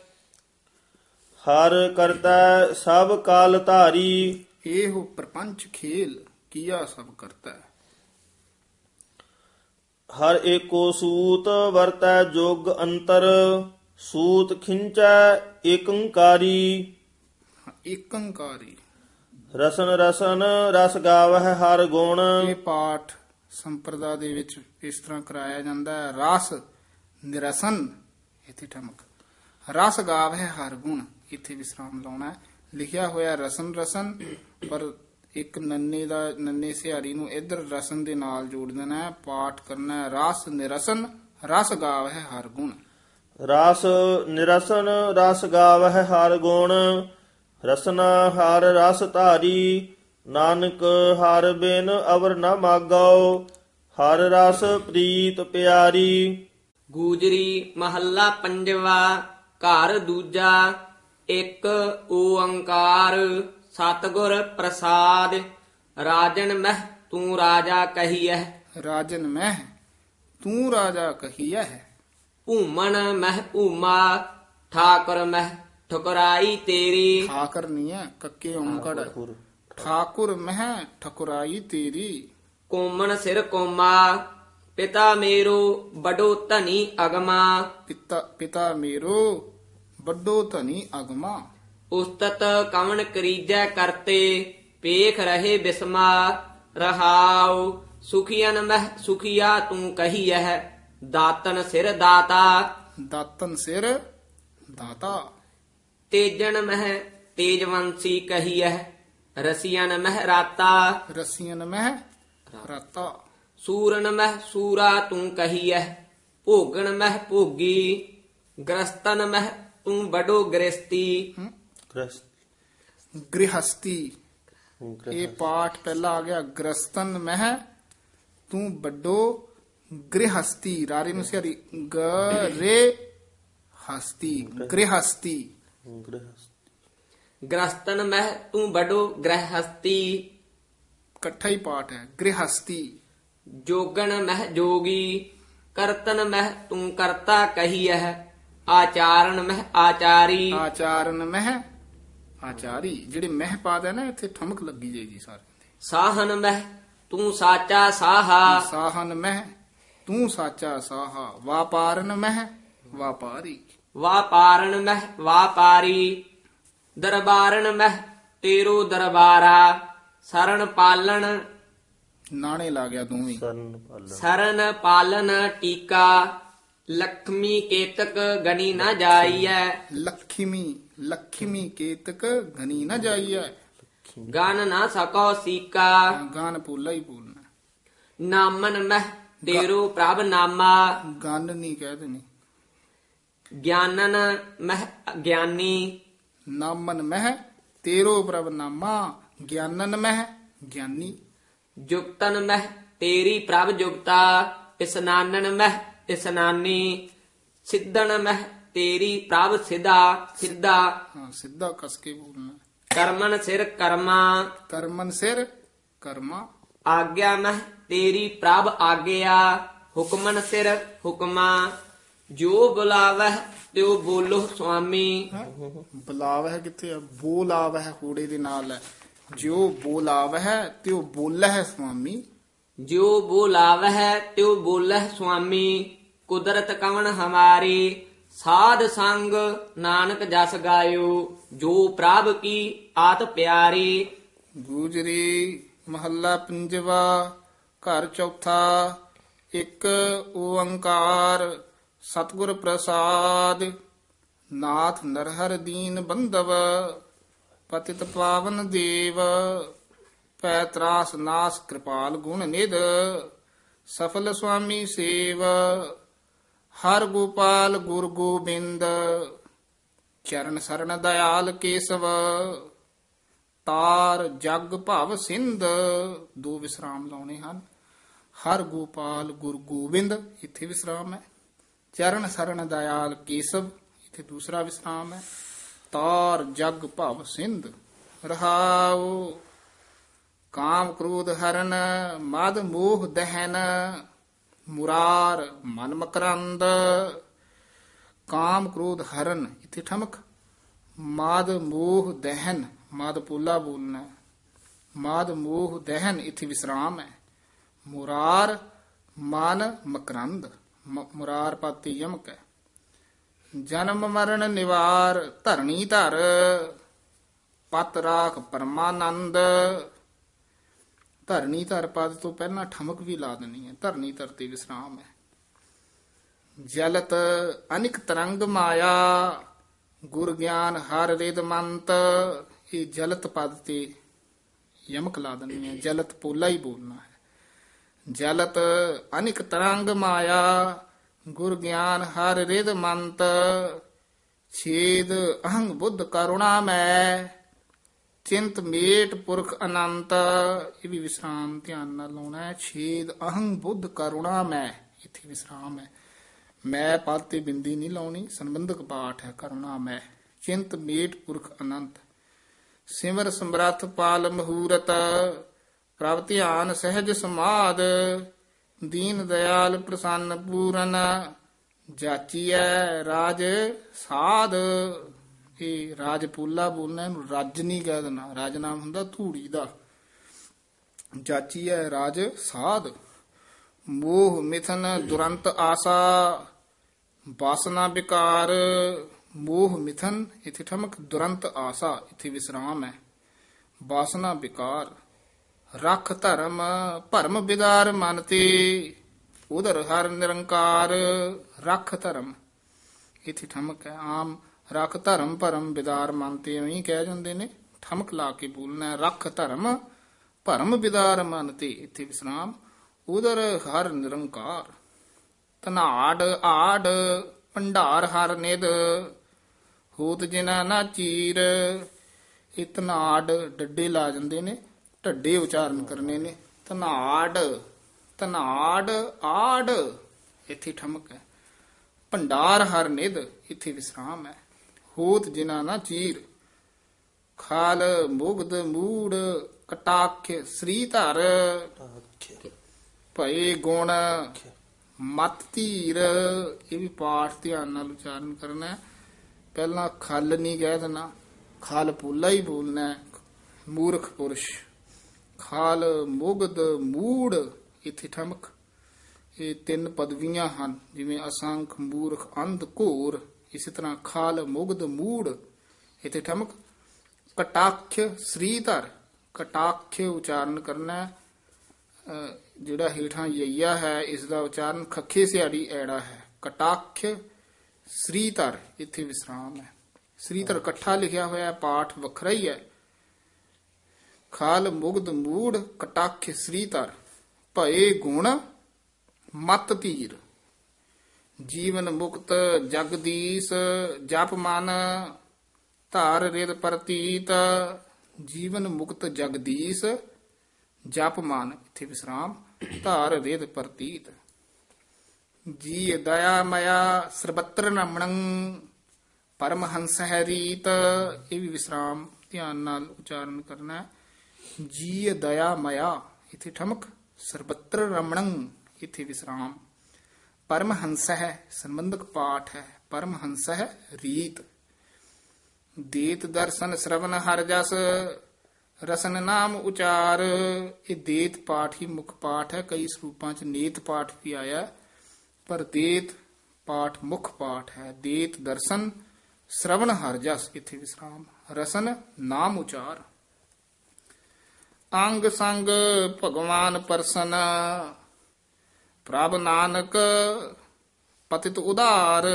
[SPEAKER 1] ਹਰ ਕਰਤਾ ਸਭ ਕਾਲ ਧਾਰੀ
[SPEAKER 2] ਇਹੋ ਪ੍ਰਪੰਚ ਖੇਲ ਕੀਆ ਸਭ ਕਰਤਾ
[SPEAKER 1] ਹਰ ਏਕੋ ਸੂਤ ਵਰਤੈ ਜੁਗ ਅੰਤਰ ਸੂਤ ਖਿੰਚੈ ਏਕੰਕਾਰੀ
[SPEAKER 2] ਏਕੰਕਾਰੀ
[SPEAKER 1] ਰਸਨ ਰਸਨ ਰਸ ਗਾਵਹਿ ਹਰ ਗੁਣ
[SPEAKER 2] ਇਹ ਪਾਠ ਸੰਪਰਦਾ ਦੇ ਵਿੱਚ ਇਸ ਤਰ੍ਹਾਂ ਕਰਾਇਆ ਜਾਂਦਾ ਹੈ। ਰਸ ਨਿਰਸਨ ਇੱਥੇ ਠਮਕ ਰਸ ਗਾਵਹਿ ਹਰ ਗੁਣ ਇੱਥੇ ਵਿਸਰਾਮ ਲਾਉਣਾ ਹੈ। ਲਿਖਿਆ ਹੋਇਆ ਰਸਨ ਰਸਨ ਪਰ ਇੱਕ ਨੰਨੇ ਸਿਹਾਰੀ ਨੂੰ ਇਧਰ ਰਸਨ ਦੇ ਨਾਲ ਜੋੜ ਦੇਣਾ ਹੈ। ਪਾਠ ਕਰਨਾ ਹੈ ਰਸ ਨਿਰਸਨ ਰਸ ਗਾਵਹਿ ਹਰ ਗੁਣ
[SPEAKER 1] ਰਸ ਨਿਰਸਨ ਰਸ ਗਾਵਹਿ ਹਰ ਗੁਣ ਰਸਨਾ ਹਰ ਰਸ ਧਾਰੀ ਨਾਨਕ ਹਰ ਬਿਨ ਅਵਰ ਨ ਮਾਗੋ ਹਰ ਰਸ ਪ੍ਰੀਤ ਪਿਆਰੀ
[SPEAKER 3] ਗੂਜਰੀ ਮਹੱਲਾ ਪੰਜਵਾ। ਘਰ ਦੂਜਾ। ਇੱਕ ਓੰਕਾਰ ਸਤਿਗੁਰ ਪ੍ਰਸਾਦ। ਰਾਜਨ ਮਹਿ ਤੂੰ ਰਾਜਾ ਕਹੀਐ।
[SPEAKER 2] ਰਾਜਨ ਮਹਿ ਤੂੰ ਰਾਜਾ ਕਹੀਐ।
[SPEAKER 3] ਭੂਮਣ ਮਹਿ ਭੂਮਾ ਠਾਕੁਰ ਮਹਿ ਠੁਕਰਾਈ ਤੇਰੀ।
[SPEAKER 2] ਠਾਕਰ ਨਹੀਂ ਹੈ, ਕੱਕੇ ਓੰਕੜ। ਠਾਕੁਰ ਮਹਿ ਠਕੁਰਾਈ ਤੇਰੀ।
[SPEAKER 3] ਕੋਮਣ ਸਿਰ ਕੋਮਾ ਪਿਤਾ ਮੇਰੋ ਬਡੋ ਧਨੀ ਅਗਮਾ।
[SPEAKER 2] ਪਿਤਾ ਮੇਰੋ ਵੱਡੋ ਧਨੀ ਅਗਮਾ।
[SPEAKER 3] ਉਸਤਤ ਕਵਣ ਕਰੀਜੈ ਕਰਤੇ ਪੇਖ ਰਹੇ ਬਿਸਮਾ। ਰਹਾਉ ਸੁਖੀਅਨ ਮਹਿ ਸੁਖੀਆ ਤੂੰ ਕਹੀਐ। ਦਾਤਨ ਸਿਰ ਦਾਤਾ।
[SPEAKER 2] ਦਾਤਨ ਸਿਰ ਦਾਤਾ।
[SPEAKER 3] ਤੇਜਨ ਮਹਿ ਤੇਜਵੰਸੀ ਕਹੀਐ। ਰਸੀਅਨ ਮਹਿ ਰਾਤਾ।
[SPEAKER 2] ਰਸੀਨ ਮਹਿ ਰਾਤਾ।
[SPEAKER 3] ਸੂਰਨ ਮਹਿ ਸੂਰਾ ਤੂੰ ਕਹੀਐ। ਭੋਗਣ ਮਹਿ ਭੋਗੀ। ਗ੍ਰਸਤਨ ਮਹਿ ਤੂੰ ਬਡੋ ਗ੍ਰਸਤੀ।
[SPEAKER 2] ਗ੍ਰਹਸਤੀ। ਇਹ ਪਾਠ ਪਹਿਲਾ ਆ ਗਿਆ। ਗ੍ਰਸਤਨ ਮਹਿ ਤੂੰ ਵੱਡੋ ਗ੍ਰਹਸਤੀ। ਰਾਰੇ ਨੂੰ ਸਿਆਰੀ ਗਰੇ ਹਸਤੀ। ਗ੍ਰਹਸਤੀ।
[SPEAKER 3] ਗ੍ਰਸਤਨ ਮਹਿ ਤੂੰ ਬਡੋ ਗ੍ਰਹਸਤੀ।
[SPEAKER 2] ਇਕੱਠਾ ਹੀ ਪਾਠ ਹੈ। ਗ੍ਰਹਸਤੀ।
[SPEAKER 3] ਜੋਗਣ ਮਹਿ ਜੋਗੀ। ਕਰਤਨ ਮਹਿ ਤੂੰ ਕਰਤਾ ਕਹੀਐ। ਆਚਾਰਨ ਮਹਿ ਆਚਾਰੀ।
[SPEAKER 2] ਆਚਾਰਨ ਮਹਿ ਆਚਾਰੀ। ਜਿਹੜੇ ਮਹਿ ਪਾਦ ਹੈ ਨਾ, ਇੱਥੇ ਠਮਕ ਲੱਗੀ ਜਾਏਗੀ ਸਾਰੇ।
[SPEAKER 3] ਸਾਹਨ ਮਹਿ ਤੂੰ ਸਾਚਾ ਸਾਹਾ।
[SPEAKER 2] ਸਾਹਨ ਮਹਿ ਤੂੰ ਸਾਚਾ ਸਾਹਾ। ਵਾਪਾਰਨ ਮਹਿ ਵਾਪਾਰੀ।
[SPEAKER 3] ਵਾਪਾਰਨ ਮਹਿ ਵਾਪਾਰੀ। ਦਰਬਾਰਨ ਮਹਿ ਤੇਰੋ ਦਰਬਾਰਾ। ਸਰਣ ਪਾਲਣ
[SPEAKER 2] ਨਾਣੇ ਲਾ ਗਿਆ ਤੂੰ ਵੀ।
[SPEAKER 3] ਸਰਨ ਪਾਲਨ ਟੀਕਾ। ਲక్ష్ਮੀ ਕੇਤਕ ਗਣੀ ਨਾ ਜਾਈਐ।
[SPEAKER 2] ਲక్ష్ਮੀ ਕੇਤਕ ਗਨੀ ਨਾ ਜਾਈਐ।
[SPEAKER 3] ਗਨ ਨਾ ਸਕੋ ਸੀਕਾ।
[SPEAKER 2] ਗਾਨ ਪੋਲਾ ਹੀ ਬੋਲਣਾ।
[SPEAKER 3] ਨਾਮਨ ਮਹਿ ਤੇਰੋ ਪ੍ਰਭ ਨਾਮਾ।
[SPEAKER 2] ਗਨ ਨਹੀਂ ਕਹਿ ਦੇਣੀ।
[SPEAKER 3] ਗਿਆਨਨ ਮਹਿ ਗਿਆਨੀ।
[SPEAKER 2] ਨਾਮਨ ਮਹਿ ਤੇਰੋ ਪ੍ਰਭ ਨਾਮਾ। ਗਿਆਨਨ ਮਹਿ ਗਿਆਨੀ।
[SPEAKER 3] ਜੁਗਤਨ ਮਹਿ ਤੇਰੀ ਪ੍ਰਭ ਜੁਗਤਾ। ਇਸਨਾਨਨ ਮਹਿ ਇਸਨਾਨੀ। ਸਿੱਧਣ ਮਹਿ ਤੇਰੀ ਪ੍ਰਭ ਸਿਧਾ ਸਿੱਧਾ।
[SPEAKER 2] ਹਾਂ, ਸਿੱਧਾ ਕਸ ਕੇ ਬੋਲਣਾ।
[SPEAKER 3] ਕਰਮਨ ਸਿਰ ਕਰਮਾ।
[SPEAKER 2] ਕਰਮਨ ਸਿਰ ਕਰਮਾ।
[SPEAKER 3] ਆਗਿਆ ਮਹਿ ਤੇਰੀ ਪ੍ਰਭ ਆਗਿਆ। ਹੁਕਮਨ ਸਿਰ ਹੁਕਮਾ। ਜੋ ਬੁਲਾਵਹਿ ਤਿਉ ਬੋਲੋ ਸੁਆਮੀ।
[SPEAKER 2] ਬੁਲਾਵਹਿ ਕਿੱਥੇ ਆ? ਬੋਲਾਵਹਿ ਹੂੜੇ ਦੇ ਨਾਲ ਹੈ। ਜਿਉ ਬੋਲਾਵਹਿ ਤਿਉ ਬੋਲਹਿ ਸੁਆਮੀ।
[SPEAKER 3] ਜੋ ਬੋਲਾਵਹਿ ਤਿਉ ਬੋਲਹਿ ਸੁਆਮੀ। ਕੁਦਰਤ ਕਵਣ ਹਮਾਰੀ। ਸਾਧ ਸੰਗ ਨਾਨਕ ਜਸ ਗਾਇਓ। ਜੋ ਪ੍ਰਭ ਕੀ ਆਤ ਪਿਆਰੀ।
[SPEAKER 2] ਗੂਜਰੀ ਮਹੱਲਾ ਪੰਜਵਾ। ਘਰ ਚੌਥਾ। ਇੱਕ ਓੰਕਾਰ ਸਤਿਗੁਰ ਪ੍ਰਸਾਦ। ਨਾਥ ਨਰਹਰ ਦੀਨ ਬੰਧਵ। ਪਤਿਤ ਪਾਵਨ ਦੇਵ। ਪੈ ਤਰਾਸ ਨਾਸ ਕਿਰਪਾਲ ਗੁਣ ਨਿਧ। ਸਫਲ ਸੁਆਮੀ ਸੇਵ। ਹਰ ਗੋਪਾਲ ਗੁਰ ਗੋਬਿੰਦ। ਚਰਨ ਸਰਣ ਦਇਆਲ ਕੇਸਵ। ਤਾਰ ਜਗ ਭਵ ਸਿੰਧ। ਦੋ ਵਿਸਰਾਮ ਲਾਉਣੇ ਹਨ। ਹਰ ਗੋਪਾਲ ਗੁਰ ਗੋਬਿੰਦ, ਇੱਥੇ ਵਿਸਰਾਮ ਹੈ। ਚਰਨ ਸਰਣ ਦਇਆਲ ਕੇਸਵ, ਇੱਥੇ ਦੂਸਰਾ ਵਿਸਰਾਮ ਹੈ। ਤਾਰ ਜਗ ਭਵ ਸਿੰਧ। ਰਹਾਉ ਕਾਮ ਕ੍ਰੋਧ ਹਰਨ ਮਦ ਮੋਹ ਦਹਨ। ਮੁਰਾਰ ਮਨ ਮਕਰੰਦ। ਕਾਮ ਕ੍ਰੋਧ ਹਰਨ, ਇੱਥੇ ਠਮਕ। ਮਦ ਮੋਹ ਦਹਨ, ਮਦ ਪੋਲਾ ਬੋਲਣਾ। ਮਦ ਮੋਹ ਦਹਨ, ਇੱਥੇ ਵਿਸਰਾਮ ਹੈ। ਮੁਰਾਰ ਮਨ ਮਕਰੰਦ, ਮੁਰਾਰ ਪਾਤੀ ਯਮਕ ਹੈ। ਜਨਮ ਮਰਨ ਨਿਵਾਰ ਧਰਣੀ ਧਰ। ਪਤ ਰਾਖ ਪਰਮਾਨੰਦ। ਧਰਣੀ ਧਰ ਪਦ ਤੋਂ ਪਹਿਲਾਂ ਠਮਕ ਵੀ ਲਾ ਦੇਣੀ ਹੈ। ਧਰਣੀ ਧਰ ਤੇ ਵਿਸਰਾਮ ਹੈ। ਜਲਤ ਅਨਿਕ ਤਰੰਗ ਮਾਇਆ। ਗੁਰ ਗਿਆਨ ਹਰ ਰਿਦ ਮੰਤ। ਇਹ ਜਲਤ ਪਦ ਤੇ ਯਮਕ ਲਾ ਦੇਣੀ ਹੈ। ਜਲਤ ਪੋਲਾ ਹੀ ਬੋਲਣਾ ਹੈ। ਜਲਤ ਅਨਿਕ ਤਰੰਗ ਮਾਇਆ। ਗੁਰ ਗਿਆਨ ਹਰ ਰਿਦ ਮੰਤ। ਛੇਦ ਅਹੰਗ ਬੁੱਧ ਕਰੁਣਾ ਮੈਂ। ਚਿੰਤ ਮੇਟ ਪੁਰਖ ਅਨੰਤ। ਇਹ ਵੀ ਵਿਸਰਾਮ ਧਿਆਨ ਨਾਲ ਲਾਉਣਾ ਹੈ। ਛੇਦ ਅਹੰਗ ਬੁੱਧ ਕਰੁਣਾ ਮੈਂ, ਇੱਥੇ ਵਿਸਰਾਮ ਹੈ। ਮੈਂ ਪਦ ਤੇ ਬਿੰਦੀ ਨਹੀਂ ਲਾਉਣੀ, ਸੰਬੰਧਕ ਪਾਠ ਹੈ ਕਰਨਾ ਮੈਂ। ਚਿੰਤ ਮੇਟ ਪੁਰਖ ਅਨੰਤ, ਸਿਮਰ ਸਮਰੱਥ ਪਾਲ ਮਹੂਰਤ, ਪ੍ਰਭ ਧਿਆਨ ਸਹਿਜ ਸਮਾਦ, ਦੀਨ ਦਿਆਲ ਪ੍ਰਸੰਨ ਪੂਰਨ, ਜਾਚੀਐ ਰਾਜ ਸਾਧ। ਇਹ ਰਾਜ ਪੂਲਾ ਬੋਲਣਾ, ਇਹਨੂੰ ਰੱਜ ਨਹੀਂ ਕਹਿ ਦੇਣਾ, ਰਾਜ ਨਾਮ ਹੁੰਦਾ ਧੂੜੀ ਦਾ। ਜਾਚੀਐ ਰਾਜ ਸਾਧ, ਮੋਹ ਮਿਥਨ ਦੁਰੰਤ ਆਸਾ, ਵਾਸਨਾ ਵਿਕਾਰ। ਮੋਹ ਮਿਥਨ ਇਥੇ ਠਮਕ, ਦੁਰੰਤ ਆਸਾ ਇਥੇ ਵਿਸਰਾਮ ਹੈ। ਵਾਸਨਾ ਵਿਕਾਰ, ਰੱਖ ਧਰਮ ਭਰਮ ਬਿਦਾਰ ਮਨ ਤੇ, ਉਦਰ ਹਰ ਨਿਰੰਕਾਰ। ਰੱਖ ਧਰਮ ਇਥੇ ਠਮਕ ਹੈ। ਆਮ ਰੱਖ ਧਰਮ ਭਰਮ ਬਿਦਾਰ ਮਨ ਤੇ ਐਵੇਂ ਹੀ ਕਹਿ ਜਾਂਦੇ ਨੇ, ਠਮਕ ਲਾ ਕੇ ਬੋਲਣਾ ਹੈ। ਰੱਖ ਧਰਮ ਭਰਮ ਬਿਦਾਰ ਮਨ ਤੇ, ਇਥੇ ਵਿਸਰਾਮ। ਉਦਰ ਹਰ ਨਿਰੰਕਾਰ, ਧਨਾੜ ਆੜ ਭੰਡਾਰ ਹਰ ਨਿਧ, ਹੋਤ ਜਿਨਾ ਨਾ ਚੀਰ। ਇਹ ਧਨਾੜ ਡੱਡੇ ਲਾ ਜਾਂਦੇ ਨੇ, ਢੱਡੇ ਉਚਾਰਨ ਕਰਨੇ ਨੇ। ਧਨਾੜ ਧਨਾੜ ਆੜ ਇੱਥੇ ਠਮਕ ਹੈ। ਭੰਡਾਰ ਹਰ ਨਿਧ ਇੱਥੇ ਵਿਸਰਾਮ ਹੈ। ਹੋਤ ਜਿਨਾ ਨਾ ਚੀਰ, ਖਾਲ ਮੁਗਧ ਮੂੜ, ਕਟਾਖ ਸ੍ਰੀ ਧਰ, ਭਏ ਗੁਣ ਮਤ ਧੀਰ। ਇਹ ਵੀ ਪਾਠ ਧਿਆਨ ਨਾਲ ਉਚਾਰਨ ਕਰਨਾ ਹੈ। ਪਹਿਲਾਂ ਖਲ ਨਹੀਂ ਕਹਿ ਦੇਣਾ, ਖਲ ਪੂਲਾ ਹੀ ਬੋਲਣਾ ਹੈ। ਮੂਰਖ ਪੁਰਸ਼, ਖਾਲ ਮੁਗਧ ਮੂੜ ਇਥੇ ਠਮਕ। ਇਹ ਤਿੰਨ ਪਦਵੀਆਂ ਹਨ, ਜਿਵੇਂ ਅਸੰਖ ਮੂਰਖ ਅੰਧ ਘੋਰ, ਇਸੇ ਤਰ੍ਹਾਂ ਖਾਲ ਮੁਗਧ ਮੂੜ ਇਥੇ ਠਮਕ। ਕਟਾਖ ਸ੍ਰੀ ਧਰ, ਕਟਾਖ ਉਚਾਰਨ ਕਰਨਾ। ਜਿਹੜਾ ਹੇਠਾਂ ਯਈਆ ਹੈ ਇਸ ਦਾ ਉਚਾਰਨ ਖੱਖੇ ਸਿਆੜੀ ਐੜਾ ਹੈ। ਕਟਾਖ ਸ੍ਰੀ ਧਰ ਇੱਥੇ ਵਿਸਰਾਮ ਹੈ। ਸ੍ਰੀ ਧਰ ਇਕੱਠਾ ਲਿਖਿਆ ਹੋਇਆ, ਪਾਠ ਵੱਖਰਾ ਹੀ ਹੈ। ਖਾਲ ਮੁਗਧ ਮੂੜ ਕਟਾਖ ਸ੍ਰੀ ਧਰ, ਭਏ ਗੁਣ ਮਤ ਧੀਰ। ਜੀਵਨ ਮੁਕਤ ਜਗਦੀਸ਼, ਜਪ ਮਨ ਧਾਰ ਰਿਦ ਪ੍ਰਤੀਤ। ਜੀਵਨ ਮੁਕਤ ਜਗਦੀਸ਼, ਜਪ ਮਨ ਇੱਥੇ ਵਿਸਰਾਮ, ਧਾਰ ਰਿਦ ਪ੍ਰਤੀਤ। ਜੀ ਦਇਆ ਮਇਆ ਸਰਬੱਤਰ ਰਮਣੰ, ਪਰਮਹੰਸ ਹੈ ਰੀਤ। ਇਹ ਵੀ ਵਿਸਰਾਮ ਧਿਆਨ ਨਾਲ ਉਚਾਰਨ ਕਰਨਾ ਹੈ। ਜੀ ਦਇਆ ਮਇਆ ਇੱਥੇ ਠਮਕ, ਸਰਬੱਤਰ ਰਮਣੰ ਇੱਥੇ ਵਿਸਰਾਮ। ਪਰਮਹੰਸ ਹੈ ਸੰਬੰਧਕ ਪਾਠ ਹੈ। ਪਰਮਹੰਸ ਹੈ ਰੀਤ। ਦੇਤ ਦਰਸ਼ਨ ਸ਼ਰਵਨ ਹਰ ਜਸ, ਰਸਨ ਨਾਮ ਉਚਾਰ। ਇਹ ਦੇਤ ਪਾਠ ਹੀ ਮੁੱਖ ਪਾਠ ਹੈ। ਕਈ ਸਰੂਪਾਂ ਚ ਨੇਤ ਪਾਠ ਵੀ ਆਇਆ, ਪਰ ਦੇਤ ਪਾਠ ਮੁੱਖ ਪਾਠ ਹੈ। ਦੇਤ ਦਰਸ਼ਨ ਸ਼ਰਵਨ ਹਰ ਜਸ ਇੱਥੇ ਵਿਸਰਾਮ, ਰਸਨ ਨਾਮ ਉਚਾਰ। ਅੰਗ ਸੰਗ ਭਗਵਾਨ ਪਰਸਨ, ਪ੍ਰਭ ਨਾਨਕ ਪਤਿਤ ਉਧਾਰ।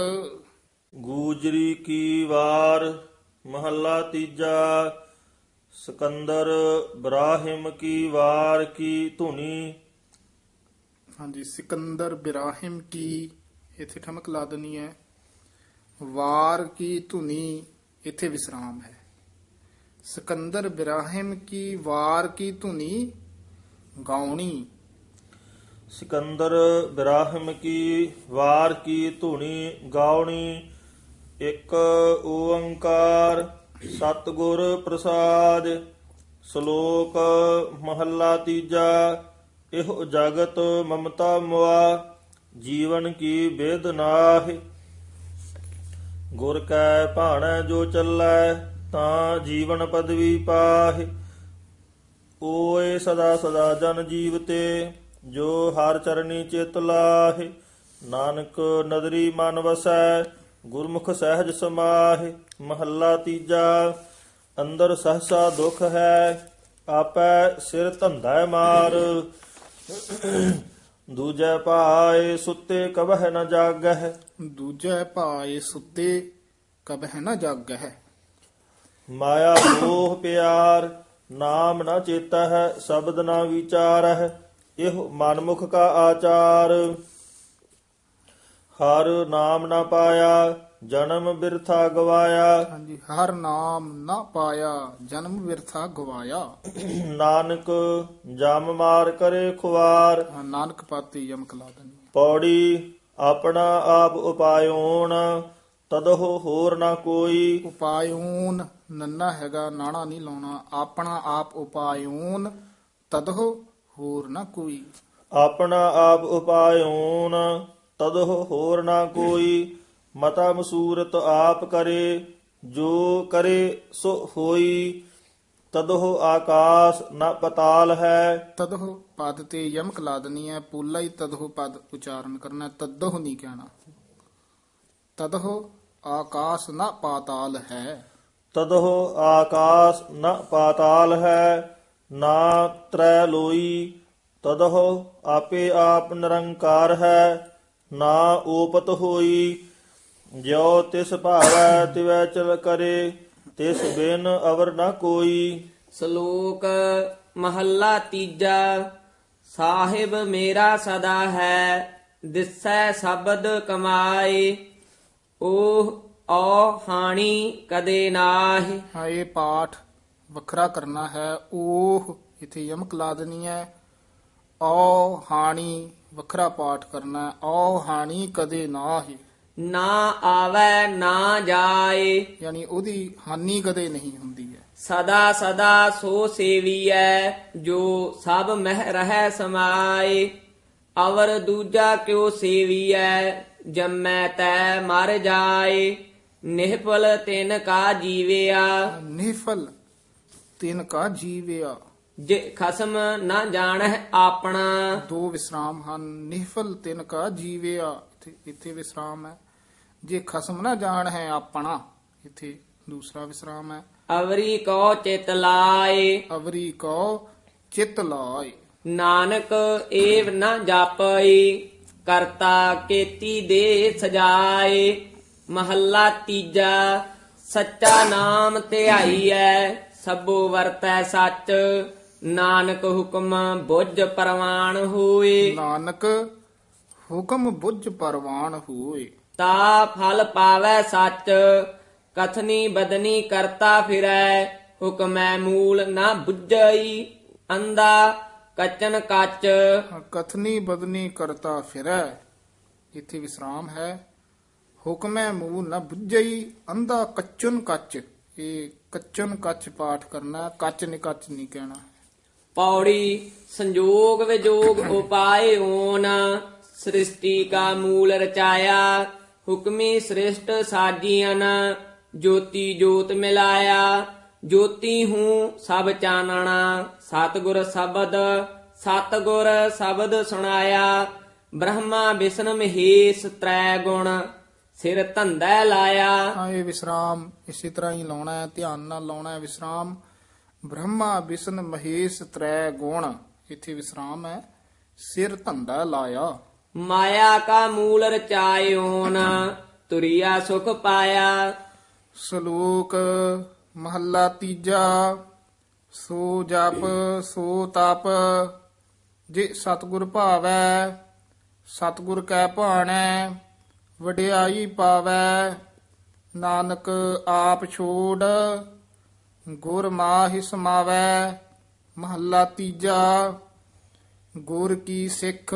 [SPEAKER 1] ਗੂਜਰੀ ਕੀ ਵਾਰ ਮਹੱਲਾ ਤੀਜਾ। ਸਿਕੰਦਰ ਬਰਾਹਿਮ ਕੀ ਵਾਰ ਕੀ ਧੁਨੀ।
[SPEAKER 2] ਹਾਂਜੀ, ਸਿਕੰਦਰ ਬਿਰਾਹਿਮ ਕੀ ਇੱਥੇ ਠਮਕ ਲਾ ਦੇਣੀ ਹੈ। ਵਾਰ ਕੀ ਧੁਨੀ ਇੱਥੇ ਵਿਸਰਾਮ ਹੈ। ਸਿਕੰਦਰ ਬਿਰਾਹਿਮ ਕੀ ਵਾਰ ਕੀ ਧੁਨੀ ਗਾਉਣੀ।
[SPEAKER 1] ਸਿਕੰਦਰ ਬਿਰਾਹਿਮ ਕੀ ਵਾਰ ਕੀ ਧੁਨੀ ਗਾਉਣੀ। ਇੱਕ ਓੰਕਾਰ ਸਤਿਗੁਰ ਪ੍ਰਸਾਦ। ਸ਼ਲੋਕ ਮਹੱਲਾ ਤੀਜਾ। ਇਹੋ ਜਗਤ ਮਮਤਾ ਮੁਆ, ਜੀਵਨ ਕੀ ਬੇਦ ਨਾਹਿ। ਗੁਰ ਕੈ ਭਾਣੈ ਜੋ ਚੱਲੈ, ਤਾਂ ਜੀਵਨ ਪਦਵੀ ਪਾਹਿ। ਓਏ ਸਦਾ ਸਦਾ ਜਨ ਜੀਵ ਤੇ, ਜੋ ਹਰ ਚਰਨੀ ਚਿਤ ਲਾਹਿ। ਨਾਨਕ ਨਦਰੀ ਮਨ ਵਸੈ, ਗੁਰਮੁਖ ਸਹਿਜ ਸਮਾਹਿ। ਮਹੱਲਾ ਤੀਜਾ। ਅੰਦਰ ਸਹਸਾ ਦੁਖ ਹੈ, ਆਪੈ ਸਿਰ ਧੰਦਾ ਮਾਰ। ਦੂਜੈ ਭਾਏ ਸੁੱਤੇ ਕਬਹਿ ਨ ਜਾਗਹਿ।
[SPEAKER 2] ਦੂਜੈ ਭਾਏ ਸੁੱਤੇ ਕਬਹਿ ਨ ਜਾਗਹਿ।
[SPEAKER 1] ਮਾਇਆ ਮੋਹ ਪਿਆਰ, ਨਾਮ ਨ ਚੇਤਾ ਹੈ, ਸ਼ਬਦ ਨ ਵਿਚਾਰਹਿ। ਇਹੋ ਮਨਮੁਖ ਕਾ ਆਚਾਰ। ਹਰ ਨਾਮ ਨ ਪਾਇਆ, ਜਨਮ ਬਿਰਥਾ ਗਵਾਇਆ।
[SPEAKER 2] ਹਾਂਜੀ, ਹਰ ਨਾਮ ਨਾ ਪਾਇਆ, ਜਨਮ ਬਿਰਥਾ ਗਵਾਇਆ।
[SPEAKER 1] ਨਾਨਕ ਜਮ ਮਾਰ ਕਰੇ ਖੁਆਰ।
[SPEAKER 2] ਨਾਨਕ ਪਾਤੀ ਯਮਕ ਲਾ ਦੇਣੀ ਹੈ।
[SPEAKER 1] ਪੌੜੀ ਆਪਣਾ ਆਪ ਉਪਾਇਓਣ ਤਦਹੁ ਹੋਰ ਨਾ ਕੋਈ।
[SPEAKER 2] ਉਪਾਇਓਨ ਨੰਨਾ ਹੈਗਾ, ਨਾਣਾ ਨਹੀਂ ਲਾਉਣਾ। ਆਪਣਾ ਆਪ ਉਪਾਇਓਨ ਤਦਹੁ ਹੋਰ ਨਾ ਕੋਈ।
[SPEAKER 1] ਆਪਣਾ ਆਪ ਉਪਾਇਓਨ ਤਦਹੁ ਹੋਰ ਨਾ ਕੋਈ। ਮਤਾ ਮਸੂਰਤ ਆਪ ਕਰੇ, ਜੋ ਕਰੇ ਸੋ ਹੋਈ। ਤਦਹੁ ਆਕਾਸ ਨ ਪਤਾਲ ਹੈ।
[SPEAKER 2] ਤਦਹੁ ਪਦ ਤੇ ਯਮਕ ਲਾ ਦੇਣੀ ਹੈ, ਪੋਲਾ ਹੀ ਤਦਹੁ ਪਦ ਉਚਾਰਨ ਕਰਨਾ, ਤਦਹੁ ਨਹੀਂ ਕਹਿਣਾ। ਤਦਹੁ ਆਕਾਸ ਨ ਪਾਤਾਲ ਹੈ।
[SPEAKER 1] ਤਦਹੁ ਆਕਾਸ ਨ ਪਾਤਾਲ ਹੈ। ਨਾ ਤਰੈ ਲੋਈ। ਤਦਹੁ ਆਪੇ ਆਪ ਨਿਰੰਕਾਰ ਹੈ। ਨਾ ਓਪਤ ਹੋਈ। ਜਿਉ ਤਿਸ ਭਾਵੈ ਤਿਵੈ ਚਲ ਕਰੇ, ਤਿਸ ਬਿਨ ਅਵਰ ਨ ਕੋਈ।
[SPEAKER 3] ਸ਼ਲੋਕ ਮਹੱਲਾ ਤੀਜਾ। ਸਾਹਿਬ ਮੇਰਾ ਸਦਾ ਹੈ, ਦਿਸੈ ਸ਼ਬਦ ਕਮਾਏ। ਓਹ ਔ ਹਾਣੀ ਕਦੇ ਨਾਹਿ।
[SPEAKER 2] ਹਾਂ, ਇਹ ਪਾਠ ਵੱਖਰਾ ਕਰਨਾ ਹੈ। ਉਹ ਇਥੇ ਯਮਕ ਲਾ ਦੇਣੀ ਹੈ। ਔ ਹਾਣੀ ਵੱਖਰਾ ਪਾਠ ਕਰਨਾ ਹੈ। ਔ ਹਾਣੀ ਕਦੇ ਨਾ ਹੀ,
[SPEAKER 3] ਨਾ ਆਵੈ ਨਾ ਜਾਏ।
[SPEAKER 2] ਯਾਨੀ ਉਹਦੀ ਹਾਨੀ ਕਦੇ ਨਹੀਂ ਹੁੰਦੀ ਹੈ।
[SPEAKER 3] ਸਦਾ ਸਦਾ ਸੋ ਸੇਵੀਐ, ਜੋ ਸਭ ਮਹਿ ਰਹਿ ਸਮਾਏ। ਅਵਰ ਦੂਜਾ ਕਿਉ ਸੇਵੀਐ, ਜੰਮੈ ਤੈ ਮਰ ਜਾਏ। ਨਿਹਪਲ ਤਿਨ ਕਾ ਜੀਵਿਆ,
[SPEAKER 2] ਨਿਫਲ ਤਿਨ ਕਾ ਜੀਵਿਆ।
[SPEAKER 3] ਜੇ ਖਸਮ ਨਾ ਜਾਣਹਿ ਆਪਣਾ।
[SPEAKER 2] ਦੋ ਵਿਸਰਾਮ ਹਨ। ਨਿਫਲ ਤਿਨ ਕਾ ਜੀਵਿਆ, ਇੱਥੇ ਵਿਸਰਾਮ ਹੈ। ਜੇ ਖਸਮ ਨਾ ਜਾਣ ਹੈ ਆਪਣਾ, ਇੱਥੇ ਦੂਸਰਾ ਵਿਸਰਾਮ ਹੈ।
[SPEAKER 3] ਅਵਰੀ ਕੋ ਚਿਤ ਲਾਏ,
[SPEAKER 2] ਅਵਰੀ ਕੋ ਚਿਤ ਲਾਏ।
[SPEAKER 3] ਨਾਨਕ ਏਵ ਨ ਜਾਪਈ, ਕਰਤਾ ਕੇਤੀ ਦੇ ਸਜਾਏ। ਮਹੱਲਾ ਤੀਜਾ। ਸੱਚਾ ਨਾਮ ਧਿਆਈਐ, ਸਭੋ ਵਰਤੈ ਸੱਚ। ਨਾਨਕ ਹੁਕਮ ਬੁੱਝ ਪ੍ਰਵਾਨ ਹੋਏ।
[SPEAKER 2] ਨਾਨਕ ਹੁਕਮ ਬੁੱਝ ਪਰਵਾਨ ਹੋਏ।
[SPEAKER 3] ਤਾ ਫਲ ਪਾਵੈ ਸੱਚ, ਕਥਨੀ ਬਦਨੀ ਕਰਤਾ ਫਿਰੈ। ਹੁਕਮੈ ਮੂਲ ਨਾ ਬੁੱਝਈ, ਅੰਦਾ ਕਚਨ ਕੱਚ।
[SPEAKER 2] ਕਥਨੀ ਬਦਨੀ ਕਰਤਾ ਫਿਰੈ, ਇੱਥੇ ਵਿਸਰਾਮ ਹੈ। ਹੁਕਮੈ ਮੂਲ ਨਾ ਬੁੱਝਈ, ਅੰਧਾ ਕੱਚਨ ਕੱਚ। ਇਹ ਕੱਚਨ ਕੱਚ ਪਾਠ ਕਰਨਾ, ਕੱਚ ਨਿਕੱਚ ਨਹੀਂ ਕਹਿਣਾ।
[SPEAKER 3] ਪੌੜੀ ਸੰਜੋਗ ਵਿਜੋਗ ਉਪਾਏ ਓਨ, ਸ੍ਰਿਸ਼ਟੀ ਕਾ ਮੂਲ ਰਚਾਇਆ। ਹੁਕਮੀ ਸ੍ਰਿਸ਼ਟ ਸਾਜੀਅਨ, ਜੋਤੀ ਜੋਤ ਮਿਲਾਇਆ। ਜੋਤੀ ਹੂੰ ਸਭ ਚਾਨਣਾ, ਸਤਿਗੁਰ ਸ਼ਬਦ ਸੁਣਾਇਆ। ਬ੍ਰਹਮਾ ਵਿਸ਼ਨ ਮਹੇਸ਼ ਤ੍ਰੈ ਗੁਣ, ਸਿਰ ਧੰਦਾ ਲਾਇਆ।
[SPEAKER 2] ਹਾਂ, ਇਹ ਵਿਸਰਾਮ ਇਸੇ ਤਰ੍ਹਾਂ ਹੀ ਲਾਉਣਾ ਹੈ, ਧਿਆਨ ਨਾਲ ਲਾਉਣਾ ਹੈ ਵਿਸਰਾਮ। ਬ੍ਰਹਮਾ ਵਿਸ਼ਨ ਮਹੇਸ਼ ਤ੍ਰੈ ਗੁਣ, ਇੱਥੇ ਵਿਸਰਾਮ ਹੈ। ਸਿਰ ਧੰਦਾ ਲਾਇਆ।
[SPEAKER 3] ਮਾਇਆ ਕਾ ਮੂਲ ਰਚਾਇਓਨ, ਤੁਰਿਆ ਸੁਖ ਪਾਇਆ।
[SPEAKER 2] ਸ਼ਲੋਕ ਮਹੱਲਾ ਤੀਜਾ। ਸੋ ਜਪ ਸੋ ਤਪ, ਜੇ ਸਤਿਗੁਰ ਭਾਵੈ। ਸਤਿਗੁਰ ਕੈ ਭਾਣੈ, ਵਡਿਆਈ ਪਾਵੈ। ਨਾਨਕ ਆਪ ਛੋੜ, ਗੁਰ ਮਾਹਿ ਸਮਾਵੈ। ਮਹੱਲਾ ਤੀਜਾ। ਗੁਰ ਕੀ ਸਿੱਖ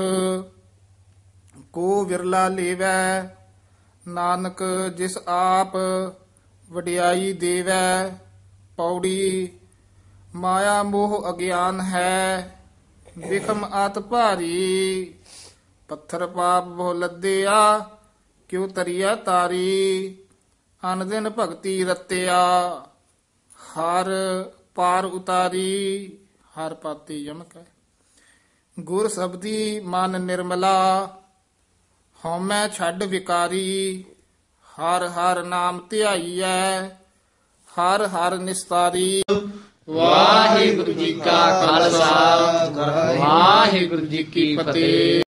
[SPEAKER 2] ਕੋ ਵਿਰਲਾ ਲੇਵੈ। ਨਾਨਕ ਜਿਸ ਆਪ ਵਡਿਆਈ ਦੇਵੈ। ਪੌੜੀ ਮਾਇਆ ਮੋਹ ਅਗਿਆਨ ਹੈ, ਵਿਖਮ ਆਤ ਭਾਰੀ। ਪੱਥਰ ਪਾਪ ਬਹੁ ਲੱਦਿਆ, ਕਿਉ ਤਰੀਆ ਤਾਰੀ। ਅਨ ਦਿਨ ਭਗਤੀ ਰਤਿਆ, ਹਰ ਪਾਰ ਉਤਾਰੀ। ਹਰ ਪਾਤੀ ਯਮਕ ਹੈ। ਗੁਰ ਸਬਦੀ ਮਨ ਨਿਰਮਲਾ, ਹਉਮੈ ਛੱਡ ਵਿਕਾਰੀ। ਹਰ ਹਰ ਨਾਮ ਧਿਆਈਐ, ਹਰ ਹਰ ਨਿਸਤਾਰੀ।
[SPEAKER 3] ਵਾਹਿਗੁਰੂ ਜੀ ਕਾ ਖਾਲਸਾ, ਵਾਹਿਗੁਰੂ ਜੀ ਕੀ ਫਤਿਹ।